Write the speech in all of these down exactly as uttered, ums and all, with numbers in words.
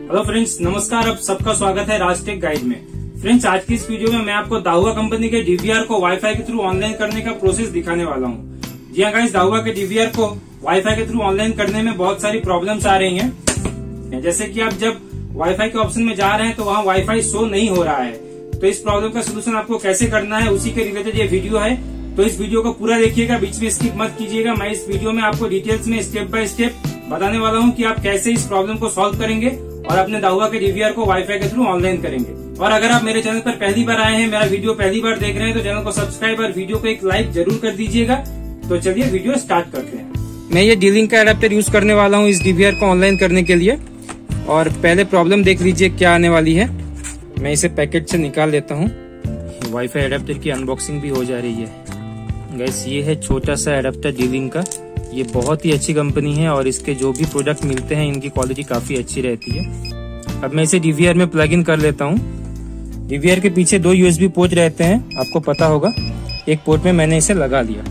Hello friends, नमस्कार। आप सबका स्वागत है राजटेक गाइड में। फ्रेंड्स, आज की इस वीडियो में मैं आपको दाहुआ कंपनी के डीवीआर को वाईफाई के थ्रू ऑनलाइन करने का प्रोसेस दिखाने वाला हूँ। जी हाँ गाइस, दाहुआ के डीवीआर को वाईफाई के थ्रू ऑनलाइन करने में बहुत सारी प्रॉब्लम्स आ रही हैं। जैसे कि आप जब वाईफाई के ऑप्शन में जा रहे हैं तो वहाँ वाईफाई शो नहीं हो रहा है। तो इस प्रॉब्लम का सोल्यूशन आपको कैसे करना है, उसी के रिलेटेड ये वीडियो है। तो इस वीडियो को पूरा देखिएगा, बीच में स्किप मत कीजिएगा। मैं इस वीडियो में आपको डिटेल्स में स्टेप बाय स्टेप बताने वाला हूँ कि आप कैसे इस प्रॉब्लम को सॉल्व करेंगे और अपने दाहुआ के डीवीआर को वाईफाई के थ्रू ऑनलाइन करेंगे। और अगर आप मेरे चैनल पर पहली बार आए हैं, मेरा वीडियो पहली बार देख रहे हैं, तो चैनल को सब्सक्राइब और वीडियो को एक लाइक जरूर कर दीजिएगा। तो चलिए वीडियो स्टार्ट करते हैं। मैं ये डी-लिंक का एडेप्टर यूज करने वाला हूँ इस डीवीआर को ऑनलाइन करने के लिए। और पहले प्रॉब्लम देख लीजिए क्या आने वाली है। मैं इसे पैकेट से निकाल लेता हूँ। वाईफाई एडेप्टर की अनबॉक्सिंग भी हो जा रही है। गाइस, ये है छोटा सा एडेप्टर डी-लिंक का। ये बहुत ही अच्छी कंपनी है और इसके जो भी प्रोडक्ट मिलते हैं इनकी क्वालिटी काफी अच्छी रहती है। अब मैं इसे डीवीआर में प्लग इन कर लेता हूँ। डीवीआर के पीछे दो यूएसबी पोर्ट रहते हैं, आपको पता होगा। एक पोर्ट में मैंने इसे लगा लिया।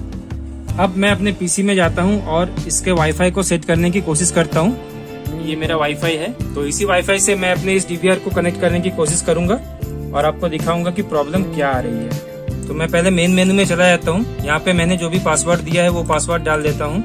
अब मैं अपने पीसी में जाता हूँ और इसके वाईफाई को सेट करने की कोशिश करता हूँ। ये मेरा वाईफाई है, तो इसी वाईफाई से मैं अपने इस डीवीआर को कनेक्ट करने की कोशिश करूंगा और आपको दिखाऊंगा कि प्रॉब्लम क्या आ रही है। तो मैं पहले मेन मेनू में चला जाता हूँ। यहाँ पे मैंने जो भी पासवर्ड दिया है वो पासवर्ड डाल देता हूँ।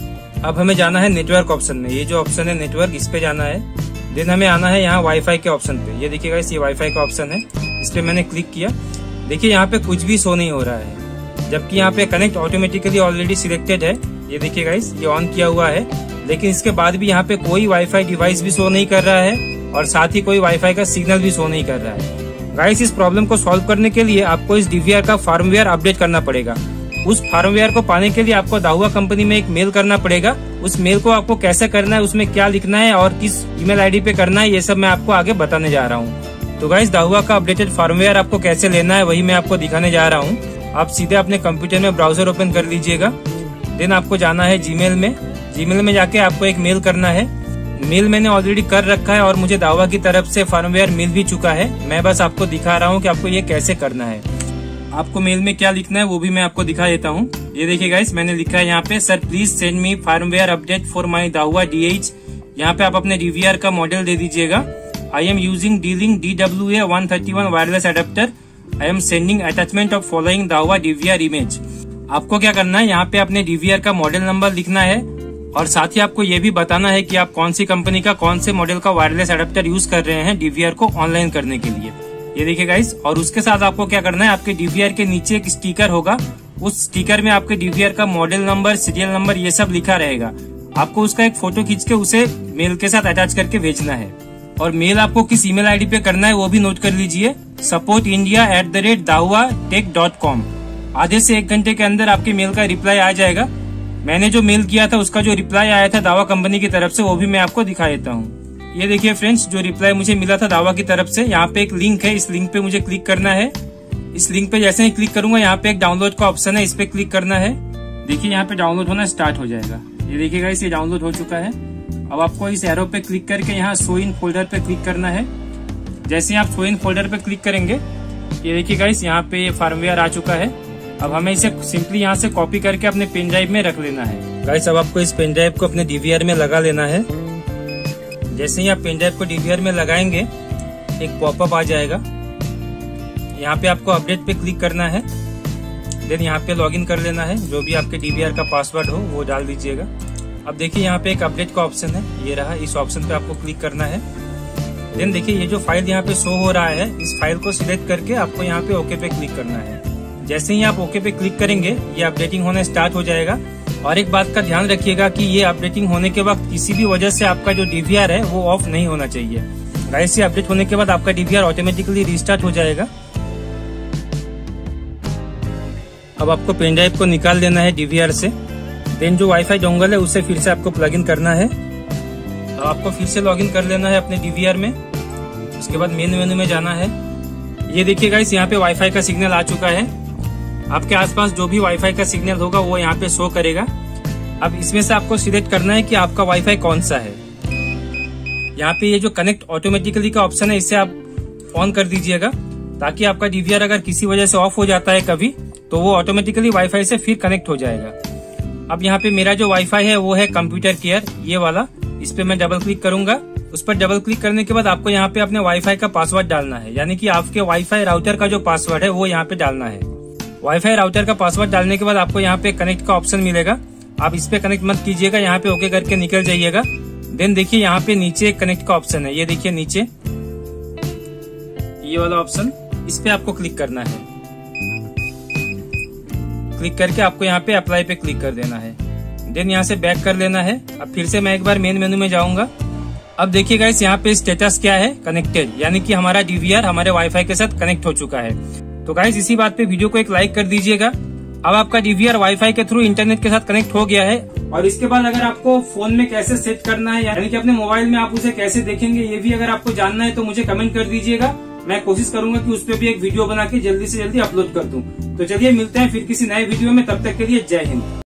अब हमें जाना है नेटवर्क ऑप्शन में। ये जो ऑप्शन है नेटवर्क, इस पे जाना है। देन हमें आना है यहाँ वाईफाई के ऑप्शन पे। ये देखिएगा, इस ये वाईफाई का ऑप्शन है, इस पे मैंने क्लिक किया। देखिए यहाँ पे कुछ भी शो नहीं हो रहा है, जबकि यहाँ पे कनेक्ट ऑटोमेटिकली ऑलरेडी सिलेक्टेड है। ये देखिएगा, इस ये ऑन किया हुआ है, लेकिन इसके बाद भी यहाँ पे कोई वाईफाई डिवाइस भी शो नहीं कर रहा है और साथ ही कोई वाईफाई का सिग्नल भी शो नहीं कर रहा है। गाइस, इस प्रॉब्लम को सॉल्व करने के लिए आपको इस डीवीआर का फार्मवेयर अपडेट करना पड़ेगा। उस फार्मवेयर को पाने के लिए आपको दाहुआ कंपनी में एक मेल करना पड़ेगा। उस मेल को आपको कैसे करना है, उसमें क्या लिखना है और किस ईमेल आईडी पे करना है, ये सब मैं आपको आगे बताने जा रहा हूँ। तो गाइस, दाहुआ का अपडेटेड फार्मवेयर आपको कैसे लेना है वही मैं आपको दिखाने जा रहा हूँ। आप सीधे अपने कंप्यूटर में ब्राउजर ओपन कर लीजिएगा। देन आपको जाना है जीमेल में। जीमेल में जाके आपको एक मेल करना है। मेल मैंने ऑलरेडी कर रखा है और मुझे दाहुआ की तरफ से फार्मवेयर मिल भी चुका है। मैं बस आपको दिखा रहा हूँ कि आपको ये कैसे करना है। आपको मेल में क्या लिखना है वो भी मैं आपको दिखा देता हूँ। ये देखिए गाइस, मैंने लिखा है यहाँ पे, sir please send me firmware update for my Dahua DH. यहाँ पे आप अपने डीवीआर का मॉडल दे दीजिएगा। I am using D-Link D W A one thirty one wireless adapter. I am sending attachment of following Dahua DVR image. आपको क्या करना है, यहाँ पे अपने डीवीआर का मॉडल नंबर लिखना है और साथ ही आपको ये भी बताना है कि आप कौन सी कंपनी का, कौन से मॉडल का वायरलेस एडेप्टर यूज कर रहे हैं डीवीआर को ऑनलाइन करने के लिए। ये देखिए गाइस, और उसके साथ आपको क्या करना है, आपके डीवीआर के नीचे एक स्टिकर होगा। उस स्टिकर में आपके डीवीआर का मॉडल नंबर, सीरियल नंबर, ये सब लिखा रहेगा। आपको उसका एक फोटो खींच के उसे मेल के साथ अटैच करके भेजना है। और मेल आपको किस ईमेल आईडी पे करना है वो भी नोट कर लीजिए, support India at the rate Dahua tech dot com. आधे से एक घंटे के अंदर आपके मेल का रिप्लाई आ जाएगा। मैंने जो मेल किया था उसका जो रिप्लाई आया था दाहुआ कंपनी की तरफ से, वो भी मैं आपको दिखा देता हूँ। ये देखिए फ्रेंड्स, जो रिप्लाई मुझे मिला था दाहुआ की तरफ से, यहाँ पे एक लिंक है, इस लिंक पे मुझे क्लिक करना है। इस लिंक पे जैसे ही क्लिक करूंगा, यहाँ पे एक डाउनलोड का ऑप्शन है, इस पे क्लिक करना है। देखिए यहाँ पे डाउनलोड होना स्टार्ट हो जाएगा। ये देखिएगा, इसे डाउनलोड हो चुका है। अब आपको इस एरो पे क्लिक करके यहाँ शो इन फोल्डर पे क्लिक करना है। जैसे ही आप शो इन फोल्डर पे क्लिक करेंगे, ये देखिएगा, इस यहाँ पे फार्मवेयर आ चुका है। अब हमें इसे सिंपली यहाँ से कॉपी करके अपने पेन ड्राइव में रख लेना है। गाइस, अब आपको इस पेन ड्राइव को अपने डीवीआर में लगा लेना है। जैसे ही आप पेन ड्राइव को डीवीआर में लगाएंगे, एक पॉपअप आ जाएगा। यहाँ पे आपको अपडेट पे क्लिक करना है। देन यहाँ पे लॉगिन कर लेना है। जो भी आपके डीवीआर का पासवर्ड हो वो डाल दीजिएगा। अब देखिए यहाँ पे एक अपडेट का ऑप्शन है, ये रहा। इस ऑप्शन पे आपको क्लिक करना है। देन देखिए ये जो फाइल यहाँ पे शो हो रहा है, इस फाइल को सिलेक्ट करके आपको यहाँ पे ओके पे क्लिक करना है। जैसे ही आप ओके पे क्लिक करेंगे, ये अपडेटिंग होना स्टार्ट हो जाएगा। और एक बात का ध्यान रखिएगा कि ये अपडेटिंग होने के वक्त किसी भी वजह से आपका जो डीवीआर है वो ऑफ नहीं होना चाहिए। गाइस, ये अपडेट होने के बाद आपका डीवीआर ऑटोमेटिकली रिस्टार्ट हो जाएगा। अब आपको पेन ड्राइव को निकाल देना है डीवीआर से। देन जो वाईफाई डोंगल है उसे फिर से आपको प्लग इन करना है। अब आपको फिर से लॉगिन कर लेना है अपने डीवीआर में। उसके बाद मेन मेनू में जाना है। ये देखिए गाइस, यहाँ पे वाईफाई का सिग्नल आ चुका है। आपके आसपास जो भी वाईफाई का सिग्नल होगा वो यहाँ पे शो करेगा। अब इसमें से आपको सिलेक्ट करना है कि आपका वाईफाई कौन सा है। यहाँ पे ये जो कनेक्ट ऑटोमेटिकली का ऑप्शन है, इसे आप ऑन कर दीजिएगा, ताकि आपका डीवीआर अगर किसी वजह से ऑफ हो जाता है कभी, तो वो ऑटोमेटिकली वाईफाई से फिर कनेक्ट हो जाएगा। अब यहाँ पे मेरा जो वाईफाई है वो है कंप्यूटर केयर, ये वाला। इस पे मैं डबल क्लिक करूंगा उस पर डबल क्लिक करने के बाद आपको यहाँ पे अपने वाईफाई का पासवर्ड डालना है, यानी कि आपके वाईफाई राउटर का जो पासवर्ड है वो यहाँ पे डालना है। वाईफाई राउटर का पासवर्ड डालने के बाद आपको यहाँ पे कनेक्ट का ऑप्शन मिलेगा, आप इस पे कनेक्ट मत कीजिएगा, यहाँ पे ओके करके निकल जाइएगा। देन देखिए यहाँ पे नीचे कनेक्ट का ऑप्शन है, ये देखिए नीचे ये वाला ऑप्शन, इस पे आपको क्लिक करना है। क्लिक करके आपको यहाँ पे अप्लाई पे क्लिक कर देना है। देन यहाँ से बैक कर लेना है। अब फिर से मैं एक बार मेन मेनू में जाऊंगा। अब देखिए गाइस यहाँ पे स्टेटस क्या है, कनेक्टेड, यानी कि हमारा डीवीआर हमारे वाईफाई के साथ कनेक्ट हो चुका है। तो गाइस इसी बात पे वीडियो को एक लाइक कर दीजिएगा। अब आपका डीवीआर वाईफाई के थ्रू इंटरनेट के साथ कनेक्ट हो गया है। और इसके बाद अगर आपको फोन में कैसे सेट करना है, यानी कि अपने मोबाइल में आप उसे कैसे देखेंगे, ये भी अगर आपको जानना है तो मुझे कमेंट कर दीजिएगा। मैं कोशिश करूंगा कि उस पर भी एक वीडियो बना के जल्दी से जल्दी अपलोड कर दूं। तो चलिए मिलते हैं फिर किसी नए वीडियो में, तब तक के लिए जय हिंद।